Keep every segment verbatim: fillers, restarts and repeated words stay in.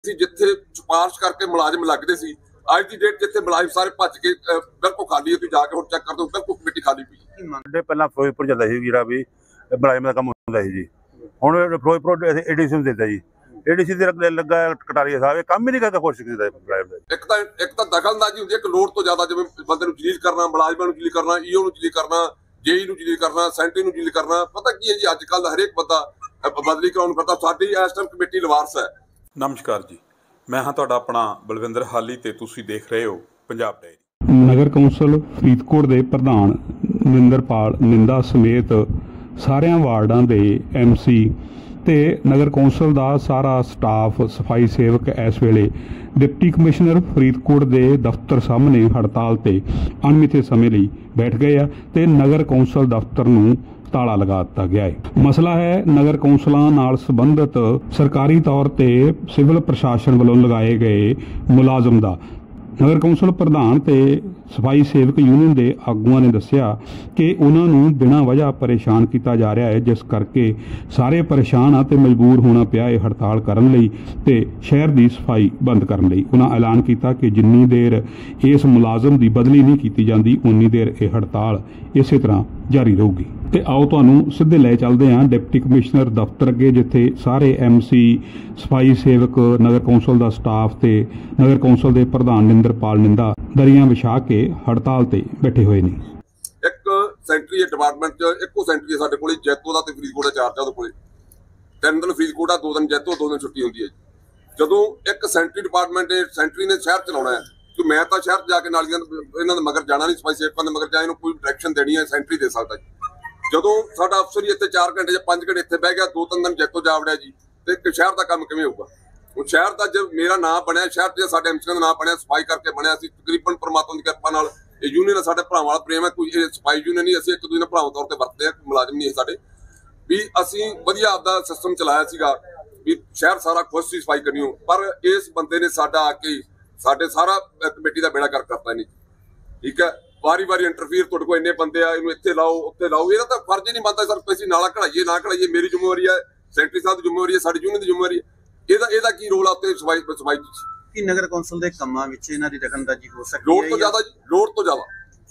जिथे सिफारिश करके मुलाजिम लगते सी अज की डेट जिथे मुलाजिम सारे भज के बिल्कुल खाली है। तुम जाके हुण चेक कर दो, बिल्कुल कमेटी खाली पई। पहला फिरोजपुर चलता सी जिहड़ा भी मुलाजिम का काम हुंदा सी जी, हुण फिरोजपुर एडीसी नूं दित्ता जी। एडीसी दे लगा कटारिया साहब ये काम ही नहीं करके कोशिश कीता मुलाजिम दा। एक तां एक तां दखलअंदाजी हुंदी है, एक लोड़ तो ज़्यादा जिवें बंदे नूं जलील करना, मुलाजिमां नूं जलील करना, ईओ नूं जलील करना, जेई नूं जलील करना, सैंटी नूं जलील करना। पता की है जी, अजकल दा हरेक बंदा बदली कराउण फिरदा। साडी इस टाइम कमेटी लवारस है। नमस्कार जी, मैं हाँ तुहाडा अपना बलविंदर हाली ते तुसीं देख रहे हो पंजाब डायरी। नगर कौंसल फरीदकोट के प्रधान निंदरपाल निंदा समेत सारिया वार्डां दे एम सी ते नगर कौंसल का सारा स्टाफ सफाई सेवक इस वेले डिप्टी कमिश्नर फरीदकोट के दफ्तर सामने हड़ताल ते अणमिथे समय लई बैठ गए आ ते नगर कौंसल दफ्तर नूं ताला लगा दिता गया है। मसला है नगर कौंसलों नाल संबंधित सरकारी तौर पर सिविल प्रशासन वालों लगाए गए मुलाजम दा। नगर कौंसल प्रधान ते सफाई सेवक यूनियन के आगुआ ने दस्सिया कि उन्होंने बिना वजह परेशान किया जा रहा है, जिस करके सारे परेशान आ ते मजबूर होना पिया है हड़ताल करन लई ते शहर की सफाई बंद करन लई। उन्होंने ऐलान किया कि जिन्नी देर इस मुलाजम की बदली नहीं की जाती उन्नी देर यह हड़ताल इस तरह जारी रहूगी। तो आओ तुहानूं सीधे लै चलते हैं डिप्टी कमिश्नर दफ्तर अगे, जिथे सारे एम सी सफाई सेवक नगर कौंसल का स्टाफ ते नगर कौंसल के प्रधान निंदरपाल निंदा दरियां विछा के हड़ताल ते बैठे हुए ने। एक सैंटरी डिपार्टमेंट च इक्को सैंटरी साडे कोले जैतो दा ते फरीदकोट दा चार्ज आ। ਉਹਦੇ ਕੋਲੇ तीन दिन फरीदकोट आ, दो दिन जैतो, दो दिन छुट्टी होंदी है। ਜਦੋਂ एक सैंटरी डिपार्टमेंट सैंटरी ने शहर चलाउणा है कि मैं तो शहर जाके नालियां इन्हां दे मगर जाना नहीं, सफाई सेवकां दे मगर जाए इन्हूं कोई डायरैक्शन देनी है सैंटरी दे सकदा। ਜਦੋਂ ਸਾਡਾ ਅਫਸਰ ਹੀ ਇੱਥੇ चार घंटे ਜਾਂ पाँच घंटे ਇੱਥੇ ਬਹਿ ਗਿਆ, ਦੋ ਤਿੰਨ ਦਿਨ ਜੈਤੋ ਜਾ ਵੜਿਆ ਜੀ, ਤੇ ਇੱਕ ਸ਼ਹਿਰ ਦਾ ਕੰਮ ਕਿਵੇਂ ਹੋਊਗਾ? ਉਹ ਸ਼ਹਿਰ ਦਾ ਜੇ ਮੇਰਾ ਨਾਮ ਬਣਿਆ, ਸ਼ਹਿਰ 'ਚ ਸਾਡੇ ਐਮਸੀਆਂ ਦਾ ਨਾਮ ਬਣਿਆ, ਸਫਾਈ ਕਰਕੇ ਬਣਿਆ ਸੀ। ਤਕਰੀਬਨ ਪਰਮਾਤਮਾ ਦੀ ਕਿਰਪਾ ਨਾਲ ਇਹ ਯੂਨੀਅਨ ਸਾਡੇ ਭਰਾਵਾਂ ਵਾਲਾ ਪ੍ਰੇਮ ਹੈ। ਕੋਈ ਇਹ ਸਫਾਈ ਯੂਨੀਅਨ ਨਹੀਂ, ਅਸੀਂ ਇੱਕ ਦੂਜੇ ਨਾਲ ਭਰਾਵਾਂ ਤੌਰ ਤੇ ਵਰਤਦੇ ਹਾਂ, ਮੁਲਾਜ਼ਮ ਨਹੀਂ ਸਾਡੇ ਵੀ। ਅਸੀਂ ਵਧੀਆ ਆਪਦਾ ਸਿਸਟਮ ਚਲਾਇਆ ਸੀਗਾ ਵੀ ਸ਼ਹਿਰ ਸਾਰਾ ਖੁਸ਼ ਸੀ ਸਫਾਈ ਕਰਨੀਓ, ਪਰ ਇਸ ਬੰਦੇ ਨੇ ਸਾਡਾ ਆ ਕੇ ਸਾਡੇ ਸਾਰਾ ਕਮੇਟੀ ਦਾ ਬੇੜਾ ਕਰ ਕਰਤਾ ਨਹੀਂ। ਠੀਕ ਹੈ, वारी वारी इंटरफीयर तुहाडे कोल इन्ने बंदे आ, इन्हूं इत्थे लाओ उत्थे लाओ, इहदा तां फर्ज ही नहीं बनता सर। पैसे नाला कढ़ाइए ना कढ़ाइए, मेरी जिम्मेवारी है, सैकटरी साहब की जिम्मेवारी है, साडी यूनियन की जिम्मेवारी है। इहदा इहदा की रोल आ उत्ते सफाई सफाई कि नगर कौंसल दे कामां विच इन्हां दी दखलअंदाजी हो सकदी है? लोड़ तो ज़्यादा जी, लोड़ तो ज़्यादा।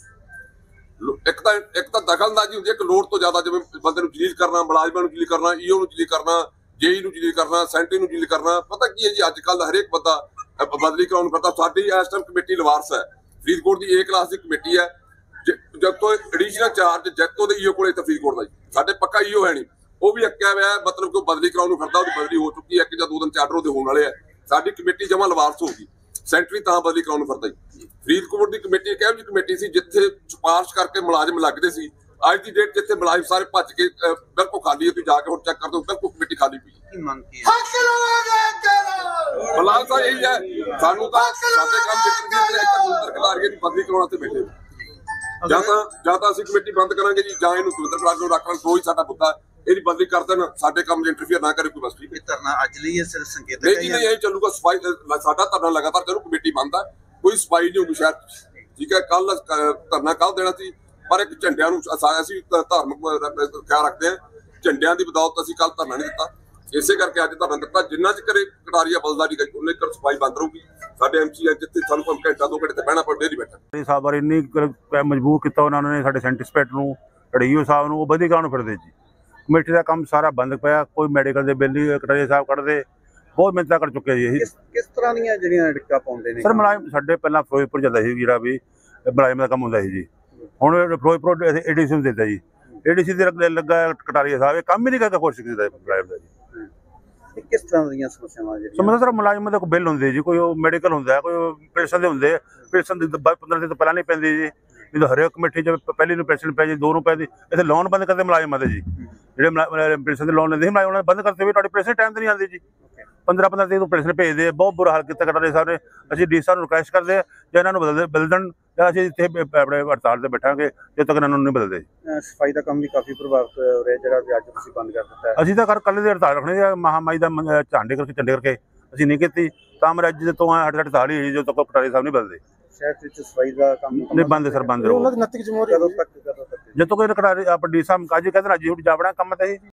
एक तां एक तां दखलअंदाजी हुंदी है, एक लोड़ तो ज़्यादा जिवें बंदे नूं जलील करना, मुलाजिमां नूं जलील करना, ईओ नूं जलील करना, जेई नूं जलील करना, सैंटी नूं जलील करना। पता की है जी, अजकल हरेक बंदा बदली कराउण फिरदा। साडी इस टाइम कमेटी लवारस है। फरीदकोट की ए क्लास की कमेटी है। जब तो एडिशनल चार्ज जैतो दे ईओ कोले फरीदकोट दा जी, साडे पक्का ईओ है नहीं, वो भी अक्या हुआ है, मतलब कि बदली कराउण फिरदा, ओहदी बदली हो चुकी है। एक जां दो दिन च आर्डर ओहदे होण वाले है। साडी कमेटी जमा लवारस होगी, सैंटरी तां बदली कराउण फिरदा जी। फरीदकोट की कमेटी किहो जी कमेटी सी जिथे सिफारिश करके मुलाजिम लगते सी। अज की डेट जिथे मुलाजिम सारे भज के बिल्कुल खाली है। तुम जाके हुण चेक कर दो, बिल्कुल कमेटी खाली पई। मुलाजिम साहब यही है, सानू तां साडे काम जिक्र खिलाड़ियों की बदली कराउण ते बैठे ਜਾਂ ਤਾਂ ਜਾਂ ਤਾਂ ਅਸੀਂ ਕਮੇਟੀ ਬੰਦ ਕਰਾਂਗੇ ਜੀ, ਜਾਂ ਇਹਨੂੰ ਸੁਵਿੰਦਰ ਕਲਾਸ ਨੂੰ ਰੱਖਣ। ਦੋ ਹੀ ਸਾਡਾ ਮੁੱਦਾ, ਇਹਦੀ ਬਦਲੀ ਕਰ ਦੇਣ, ਸਾਡੇ ਕੰਮ 'ਚ ਇੰਟਰਫੀਅਰ ਨਾ ਕਰੇ ਕੋਈ। ਬਸ ਠੀਕ ਹੈ, ਧਰਨਾ ਅੱਜ ਲਈ ਇਹ ਸਿਰ ਸੰਕੇਤ ਨਹੀਂ ਜੀ, ਨਹੀਂ ਇਹ ਚੱਲੂਗਾ। ਸਫਾਈ ਸਾਡਾ ਧਰਨਾ ਲਗਾਤਾਰ ਚੱਲੂ, ਕਮੇਟੀ ਬੰਦ ਆ, ਕੋਈ ਸਫਾਈ ਨਹੀਂ ਹੋਊਗੀ ਸ਼ਹਿਰ 'ਚ। ਠੀਕ ਹੈ, ਕੱਲ ਧਰਨਾ ਕੱਲ ਦੇਣਾ ਸੀ, ਪਰ ਇੱਕ ਝੰਡਿਆਂ ਨੂੰ ਅਸੀਂ ਧਾਰਮਿਕ ਖਿਆਲ ਰੱਖਦੇ ਹਾਂ, ਝੰਡਿਆਂ ਦੀ ਬਦੌਲਤ ਅਸੀਂ ਕੱਲ ਧਰਨਾ ਨਹੀਂ ਦਿੱਤਾ। ਇਸੇ ਕਰਕੇ ਅੱਜ ਧਰਨਾ ਦਿੱਤਾ। ਜਿੰਨਾ ਚਿਰ ਕਟਾਰੀਆ ਬਦਲਦਾ ਨਹੀਂ ਗਈ ਉਹਨੇ ਚਿਰ ਸਫਾਈ ਬੰਦ ਰਹੂਗੀ। ਸਾਡੇ ਐਮਸੀ ਆ ਜਿੱਥੇ ਸਾਨੂੰ ਕੋਈ ਘੰਟਾ ਦੋ ਘੰਟੇ ਤੇ ਬਹਿਣਾ ਪਵੇ, ਡੇਲੀ ਬੈਠਾ ਸਾਹਿਬ ਬਾਰੇ ਇੰਨੀ ਮਜਬੂਰ ਕੀਤਾ ਉਹਨਾਂ ਨੇ ਸਾਡੇ ਸੈਂਟਿਸਪੇਟ ਨੂੰ, ਡੀਓ ਸਾਹਿਬ ਨੂੰ। ਉਹ ਬਦੀ ਕਾਰਨ ਫਿਰਦੇ ਜੀ। ਕਮੇਟੀ ਦਾ ਕੰਮ ਸਾਰਾ ਬੰਦ ਪਿਆ, ਕੋਈ ਮੈਡੀਕਲ ਦੇ ਬਿੱਲ ਨਹੀਂ ਕਟਾਰੀਆ ਸਾਹਿਬ ਕੱਢਦੇ। ਬਹੁਤ ਮਿਹਨਤਾਂ ਕਰ ਚੁੱਕੇ ਜੀ। ਕਿਸ ਤਰ੍ਹਾਂ ਦੀਆਂ ਜਿਹੜੀਆਂ ਡਿੱਕਾ ਪਾਉਂਦੇ ਨੇ ਸਰ? ਮੁਲਾਜ਼ਮ ਸਾਡੇ ਪਹਿਲਾਂ ਫਿਰੋਜ਼ਪੁਰ ਚੱਲਦਾ ਸੀ ਜਿਹੜਾ ਵੀ ਮੁਲਾਜ਼ਮ ਦਾ ਕੰਮ ਹੁੰਦਾ ਸੀ ਜੀ, ਹੁਣ ਫਿਰੋਜ਼ਪੁਰ ਏਡੀਸੀ ਨੂੰ ਦਿੱਤਾ ਜੀ। ਏਡੀਸੀ ਦੇ ਲੱਗਾ ਕਟਾਰੀਆ ਸਾਹਿਬ ਇਹ ਕੰਮ ਹੀ ਨਹੀਂ ਕਰਕੇ ਕੋਸ਼ਿਸ਼ ਕੀਤਾ ਮੁਲਾਜ਼ਮ ਦਾ ਜੀ। किस तरह ਦੀਆਂ ਸਮੱਸਿਆਵਾਂ ਜਿਹੜੀਆਂ ਸਮਝਦਾ ਸਰ? ਮੁਲਾਜ਼ਮਾਂ ਦੇ ਕੋਈ ਬਿੱਲ ਹੁੰਦੇ ਜੀ, ਕੋਈ ਮੈਡੀਕਲ ਹੁੰਦਾ, ਕੋਈ ਪੈਨਸ਼ਨ ਦੇ ਹੁੰਦੇ। ਪੈਨਸ਼ਨ ਦੀ ਪੰਦਰਾਂ ਦਿਨ ਤੋਂ ਪਹਿਲਾਂ ਨਹੀਂ ਪੈਂਦੀ ਜੀ। ਜਦੋਂ ਹਰੇਕ ਕਮੇਟੀ 'ਚ ਪਹਿਲੀ ਨੂੰ ਪੈਨਸ਼ਨ ਪੈ ਜੀ, ਦੋ ਨੂੰ ਪੈਂਦੀ। ਇੱਥੇ ਲੋਨ ਬੰਦ ਕਰਦੇ ਮੁਲਾਜ਼ਮਾਂ ਦੇ ਜੀ। ਜਿਹੜੇ ਪੈਨਸ਼ਨ ਦੇ ਲੋਨ ਲੈਂਦੇ ਸੀ ਮੁਲਾਜ਼ਮ ਬੰਦ ਕਰਤੇ ਵੀ, ਤੁਹਾਡੀ ਪੈਨਸ਼ਨ ਟਾਈਮ 'ਤੇ ਨਹੀਂ ਆਉਂਦੀ ਜੀ। ਪੰਦਰਾਂ ਪੰਦਰਾਂ ਦਿਨ ਤੋਂ ਪੈਨਸ਼ਨ ਭੇਜਦੇ ਆ। ਬਹੁਤ ਬੁਰਾ ਹਾਲ ਕੀਤਾ ਕਟਾਰੀਆ ਸਾਹਿਬ ਨੇ। ਅਸੀਂ ਡੀ ਸਾਹਿਬ ਨੂੰ ਰਿਕੁਐਸਟ ਕਰਦੇ ਆ ਜਾਂ ਇਹਨਾਂ ਨੂੰ ਬਦਲ ਬਦਲ ਦੇਣ, ਜਾਂ ਅਸੀਂ ਇੱਥੇ ਆਪਣੇ ਹੜਤਾਲ 'ਤੇ ਬੈਠਾਂਗੇ ਜਦੋਂ ਤੱਕ ਇਹਨਾਂ ਨੂੰ ਨਹੀਂ ਬਦਲਦੇ। ਸਫਾਈ ਦਾ ਕੰਮ ਵੀ ਕਾਫੀ ਪ੍ਰਭਾਵਿਤ ਹੋ ਰਿਹਾ ਜਿਹੜਾ ਅੱਜ ਤੁਸੀਂ ਬੰਦ ਕਰ ਦਿੱਤਾ ਹੈ। ਅਸੀਂ ਤਾਂ ਕਰ ਕੱਲ੍ਹ ਦੀ ਹੜਤਾਲ ਰੱਖਣੀ ਆ, ਮਹਾਮਾਈ ਦਾ ਝਾਂਡੇ ਕਰਕੇ ਝੰਡੇ ਕਰਕੇ ਅਸੀਂ ਨਹੀਂ ਕੀਤੀ। ਤਾਂ ਮੈਂ ਅੱਜ ਤੋਂ ਹੜਤਾਲ ਹੀ ਜਦੋਂ ਤੱਕ ਕਟਾਰੀਆ ਸਾਹਿਬ ਨਹੀਂ ਬਦਲਦੇ। ਸ਼ਹਿਰ ਵਿੱਚ ਸਫਾਈ ਦਾ ਕੰਮ ਨਹੀਂ ਬੰਦ ਸਰ, ਬੰਦ ਰਹੋ। ਉਹਨਾਂ ਦੀ ਨੈਤਿਕ ਜ਼ਿੰਮੇਵਾਰੀ ਕਦੋਂ ਤੱਕ ਕਦੋਂ ਤੱਕ ਜਦੋਂ ਕੋਈ ਕਟਾਰੀ ਆਪ ਡੀ ਸਾਹਿਬ ਕਾਜੀ ਕਹਿੰਦੇ ਰਾਜੀ ਹੁਣ ਜਾਵੜਾ ਕੰਮ ਤਾਂ ਇਹ